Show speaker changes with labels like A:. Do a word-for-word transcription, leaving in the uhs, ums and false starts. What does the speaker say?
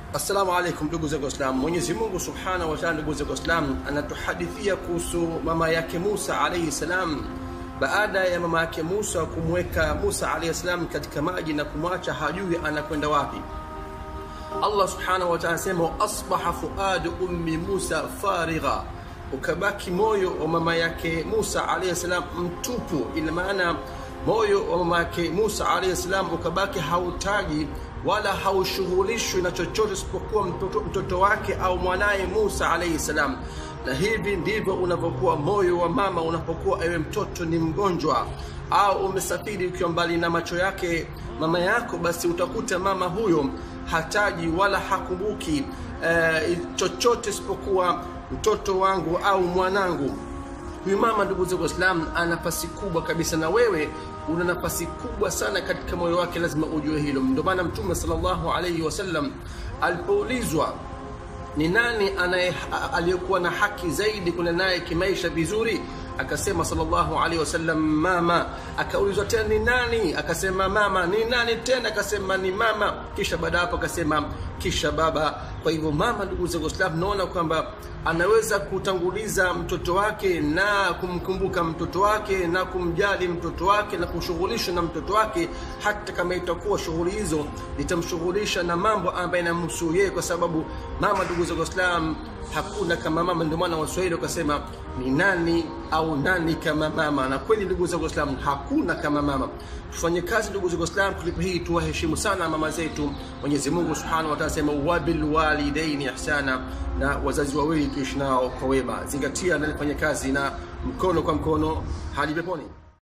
A: Assalamu alaikum ndugu zangu Waislamu. Mwenyezi Mungu Subhanahu wa Ta'ala, ndugu zangu Waislamu, anatuhadithia kuhusu mama yake Musa alayhi salam. Baada ya mama yake Musa kumweka Musa alayhi salam katika maji na kumwacha hajui anakwenda wapi, Allah Subhanahu wa Ta'ala asema asbaha fuadu ummi Musa farigha, ukabaki moyo wa mama yake Musa alayhi salam mtupu. Ina maana moyo wa mama yake Musa alayhi salam ukabaki hautaji wala haushughulishwi na chochote isipokuwa mtoto, mtoto wake au mwanae Musa alayhi salam. Na hivi ndivyo unapokuwa moyo wa mama unapokuwa ewe mtoto ni mgonjwa au umesafiri ukiwa mbali na macho yake mama yako, basi utakuta mama huyo hataji wala hakumbuki eh, chochote isipokuwa mtoto wangu au mwanangu. Huyu mama, ndugu zangu Waislamu, ana nafasi kubwa kabisa, na wewe una nafasi kubwa sana katika moyo wake, lazima ujue hilo. Ndio maana Mtume sallallahu alayhi wasallam alipoulizwa ni nani anaye aliyekuwa na haki zaidi kuna naye kimaisha vizuri, akasema sallallahu alayhi wasallam mama. Akaulizwa tena ni nani, akasema mama. Ni nani tena, akasema ni mama. Kisha baada hapo akasema kisha baba. Kwa hivyo mama, ndugu zangu Waislamu, naona kwamba anaweza kutanguliza mtoto wake na kumkumbuka mtoto wake na kumjali mtoto wake na kushughulishwa na mtoto wake, hata kama itakuwa shughuli hizo litamshughulisha na mambo ambayo yanamhusu yeye, kwa sababu mama, ndugu zangu Waislamu, hakuna kama mama. Ndio maana Waswahili wakasema ni nani au nani kama mama, na kweli ndugu zangu Waislamu, hakuna kama mama. Tufanye kazi ndugu zangu Waislamu, klipu hii tuwaheshimu sana mama zetu. Mwenyezi Mungu Subhanahu wa Ta'ala sema wabil walidaini ihsana, na wazazi wawili tuishi nao kwa wema. Zingatia na fanya kazi na mkono kwa mkono hadi peponi.